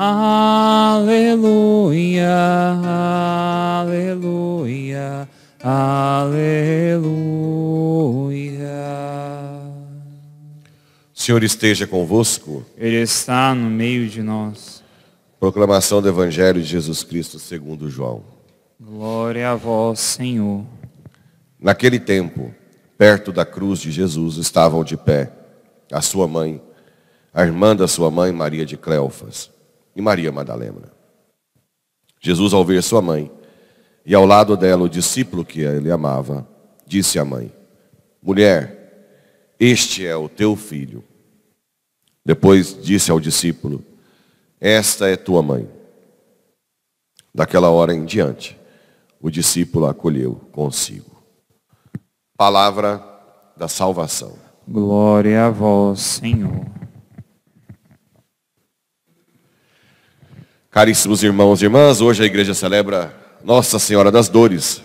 Aleluia, aleluia, aleluia. O Senhor esteja convosco. Ele está no meio de nós. Proclamação do Evangelho de Jesus Cristo segundo João. Glória a vós, Senhor. Naquele tempo, perto da cruz de Jesus, estavam de pé a sua mãe, a irmã da sua mãe, Maria de Cleofas, e Maria Madalena. Jesus, ao ver sua mãe, e ao lado dela o discípulo que ele amava, disse à mãe: Mulher, este é o teu filho. Depois disse ao discípulo: Esta é tua mãe. Daquela hora em diante, o discípulo a acolheu consigo. Palavra da salvação. Glória a vós, Senhor. Caríssimos irmãos e irmãs, hoje a igreja celebra Nossa Senhora das Dores.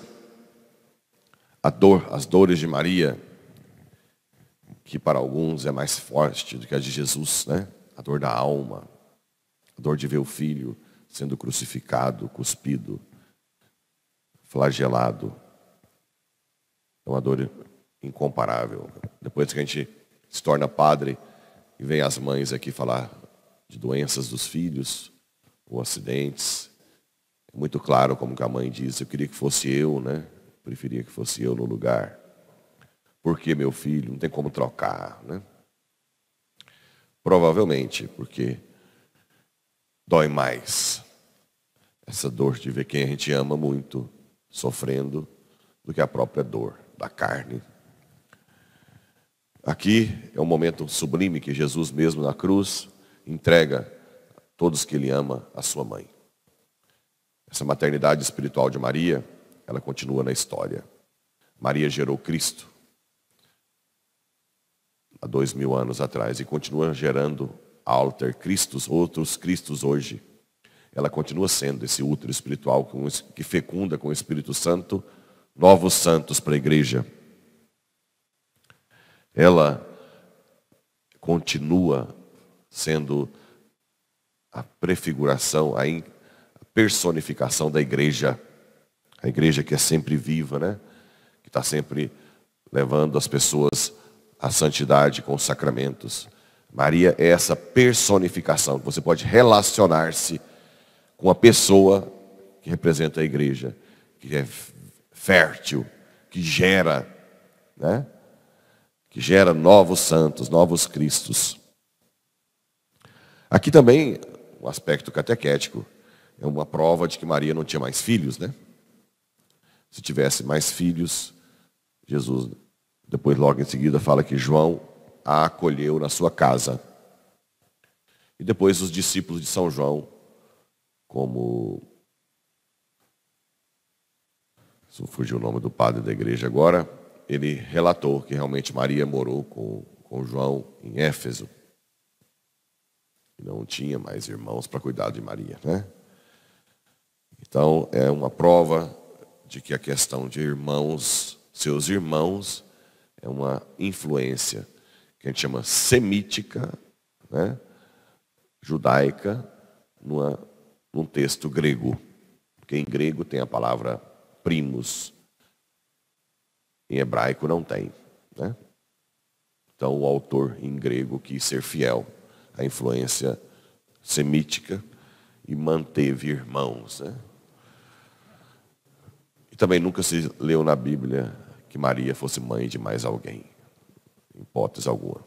As dores de Maria, que para alguns é mais forte do que a de Jesus, né? A dor da alma, a dor de ver o filho sendo crucificado, cuspido, flagelado. É uma dor incomparável. Depois que a gente se torna padre e vem as mães aqui falar de doenças dos filhos ou acidentes, é muito claro como que a mãe diz: eu queria que fosse eu, né? Preferia que fosse eu no lugar. Porque meu filho não tem como trocar, né? Provavelmente porque dói mais essa dor de ver quem a gente ama muito sofrendo do que a própria dor da carne. Aqui é um momento sublime que Jesus mesmo na cruz entrega todos que ele ama à sua mãe. Essa maternidade espiritual de Maria, ela continua na história. Maria gerou Cristo há 2000 anos atrás e continua gerando alter Cristos, outros Cristos hoje. Ela continua sendo esse útero espiritual que fecunda com o Espírito Santo novos santos para a igreja. Ela continua sendo a prefiguração, a personificação da igreja. A igreja que é sempre viva, né? Que está sempre levando as pessoas à santidade com os sacramentos. Maria é essa personificação. Você pode relacionar-se com a pessoa que representa a igreja, que é fértil, que gera, né? Que gera novos santos, novos cristos. Aqui também, um aspecto catequético, é uma prova de que Maria não tinha mais filhos, né? Se tivesse mais filhos, Jesus, depois logo em seguida, fala que João a acolheu na sua casa. E depois os discípulos de São João, como... se fugiu o nome do padre da igreja agora, ele relatou que realmente Maria morou com João em Éfeso. E não tinha mais irmãos para cuidar de Maria, né? Então, é uma prova de que a questão de irmãos, seus irmãos, é uma influência que a gente chama semítica, né? Judaica, num texto grego. Porque em grego tem a palavra primos. Em hebraico não tem, né? Então o autor em grego quis ser fiel à influência semítica e manteve irmãos, né? E também nunca se leu na Bíblia que Maria fosse mãe de mais alguém, em hipótese alguma.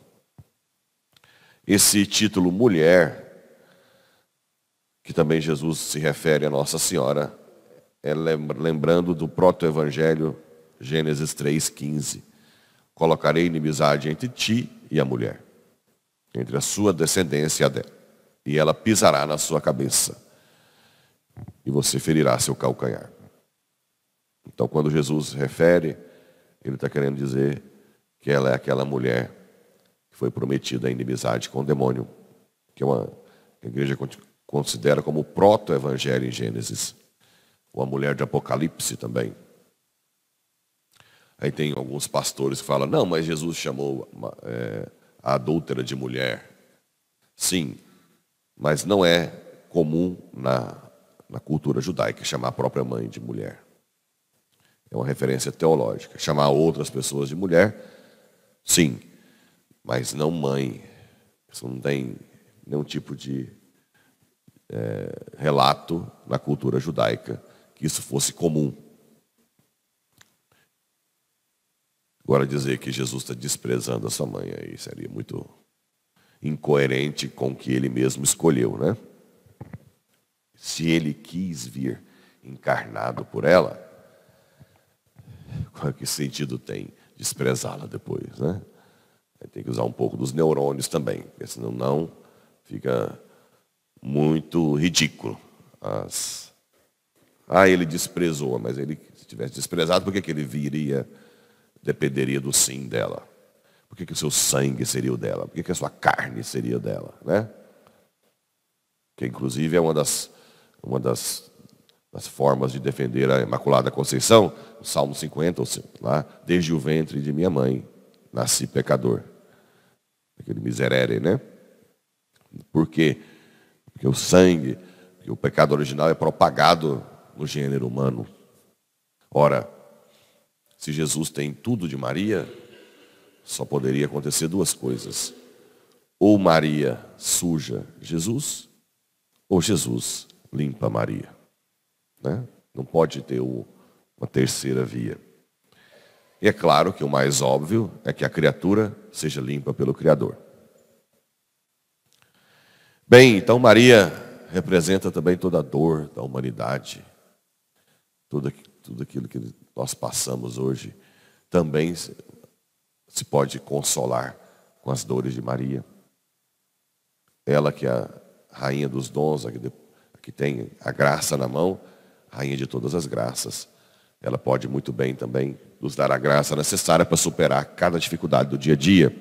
Esse título mulher, que também Jesus se refere a Nossa Senhora, é lembrando do proto-evangelho Gênesis 3,15. Colocarei inimizade entre ti e a mulher, entre a sua descendência e a dela, e ela pisará na sua cabeça, e você ferirá seu calcanhar. Então, quando Jesus refere, ele está querendo dizer que ela é aquela mulher que foi prometida a inimizade com o demônio, que a igreja considera como o proto-evangelho em Gênesis, ou a mulher de Apocalipse também. Aí tem alguns pastores que falam: não, mas Jesus chamou a adúltera de mulher. Sim, mas não é comum na cultura judaica, chamar a própria mãe de mulher. É uma referência teológica. Chamar outras pessoas de mulher, sim, mas não mãe. Isso não tem nenhum tipo de relato na cultura judaica que isso fosse comum. Agora dizer que Jesus está desprezando a sua mãe aí seria muito incoerente com o que ele mesmo escolheu, né? Se ele quis vir encarnado por ela, qual que sentido tem desprezá-la depois, né? Tem que usar um pouco dos neurônios também, porque senão não fica muito ridículo. Ele desprezou, mas ele, se tivesse desprezado, por que ele dependeria do sim dela? Por que o seu sangue seria o dela? Por que a sua carne seria o dela, né? Que inclusive é uma das formas de defender a Imaculada Conceição, o Salmo 50, lá, desde o ventre de minha mãe, nasci pecador. Aquele miserere, né? Por quê? Porque o sangue, porque o pecado original é propagado no gênero humano. Ora, se Jesus tem tudo de Maria, só poderia acontecer duas coisas. Ou Maria suja Jesus, ou Jesus limpa Maria. Né? Não pode ter uma terceira via. E é claro que o mais óbvio é que a criatura seja limpa pelo Criador. Bem, então Maria representa também toda a dor da humanidade. Tudo aquilo que nós passamos hoje também se pode consolar com as dores de Maria. Ela que é a rainha dos dons, que tem a graça na mão, rainha de todas as graças. Ela pode muito bem também nos dar a graça necessária para superar cada dificuldade do dia a dia.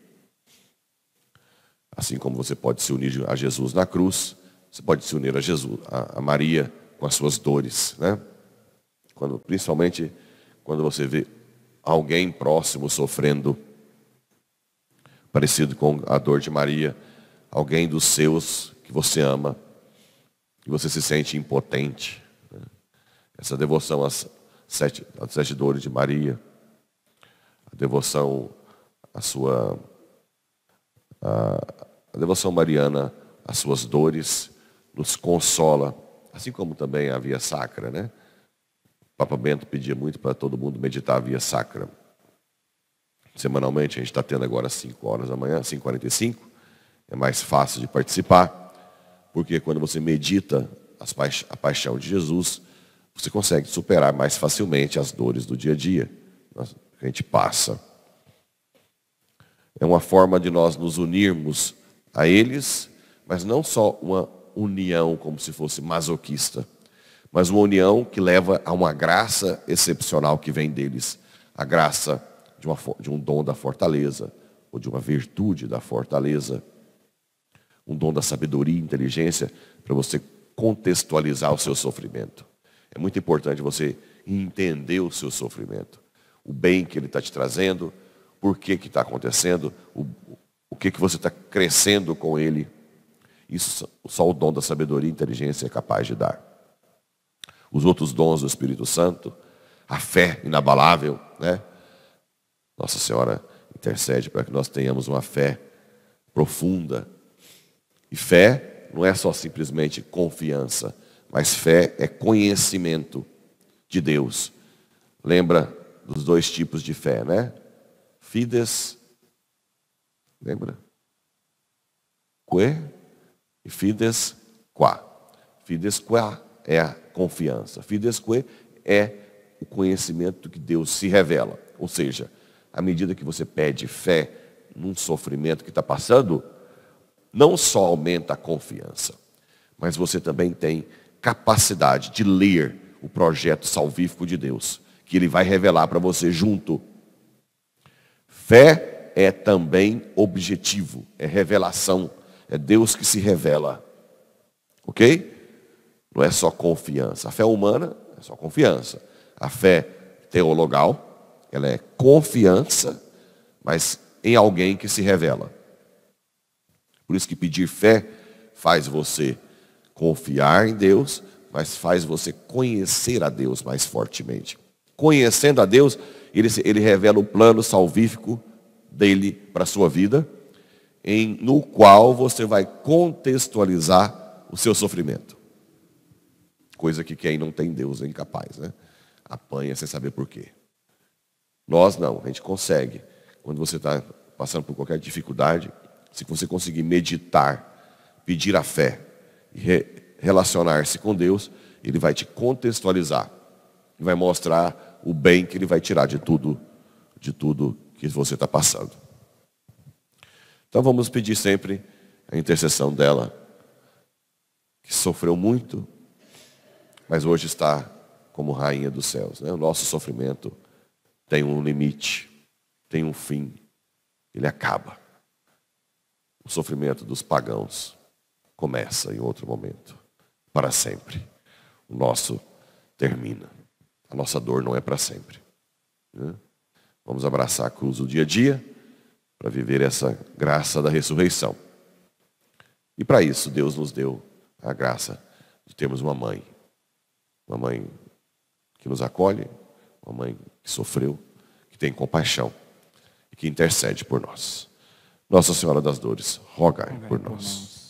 Assim como você pode se unir a Jesus na cruz, você pode se unir a Maria com as suas dores, né? Principalmente quando você vê alguém próximo sofrendo, parecido com a dor de Maria, alguém dos seus que você ama, e você se sente impotente. Né? Essa devoção às sete dores de Maria, a devoção a devoção mariana às suas dores nos consola, assim como também a via sacra, né? O Papa Bento pedia muito para todo mundo meditar a via sacra. Semanalmente, a gente está tendo agora às 5 horas da manhã, 5h45. É mais fácil de participar, porque quando você medita a paixão de Jesus, você consegue superar mais facilmente as dores do dia a dia que a gente passa. É uma forma de nós nos unirmos a eles, mas não só uma união como se fosse masoquista, mas uma união que leva a uma graça excepcional que vem deles. A graça de um dom da fortaleza, ou de uma virtude da fortaleza. Um dom da sabedoria e inteligência para você contextualizar o seu sofrimento. É muito importante você entender o seu sofrimento. O bem que ele está te trazendo, por que está acontecendo, o que você está crescendo com ele. Isso só o dom da sabedoria e inteligência é capaz de dar. Os outros dons do Espírito Santo, a fé inabalável, né? Nossa Senhora intercede para que nós tenhamos uma fé profunda. E fé não é só simplesmente confiança, mas fé é conhecimento de Deus. Lembra dos dois tipos de fé, né? Fides, lembra? Que e fides qua. Fides qua é a confiança. Fides que é o conhecimento que Deus se revela. Ou seja, à medida que você pede fé num sofrimento que está passando, não só aumenta a confiança, mas você também tem capacidade de ler o projeto salvífico de Deus, que Ele vai revelar para você junto. Fé é também objetivo, é revelação, é Deus que se revela. Ok? Não é só confiança. A fé humana é só confiança. A fé teologal, ela é confiança, mas em alguém que se revela. Por isso que pedir fé faz você confiar em Deus, mas faz você conhecer a Deus mais fortemente. Conhecendo a Deus, ele revela o plano salvífico dele para a sua vida, no qual você vai contextualizar o seu sofrimento. Coisa que quem não tem Deus é incapaz, né? Apanha sem saber por quê. Nós não, a gente consegue. Quando você está passando por qualquer dificuldade, se você conseguir meditar, pedir a fé e relacionar-se com Deus, Ele vai te contextualizar e vai mostrar o bem que Ele vai tirar de tudo que você está passando. Então vamos pedir sempre a intercessão dela, que sofreu muito, mas hoje está como rainha dos céus, né? O nosso sofrimento tem um limite, tem um fim, ele acaba. O sofrimento dos pagãos começa em outro momento, para sempre. O nosso termina. A nossa dor não é para sempre, né? Vamos abraçar a cruz o dia a dia, para viver essa graça da ressurreição. E para isso, Deus nos deu a graça de termos uma mãe que nos acolhe, uma mãe que sofreu, que tem compaixão e que intercede por nós. Nossa Senhora das Dores, rogai por nós.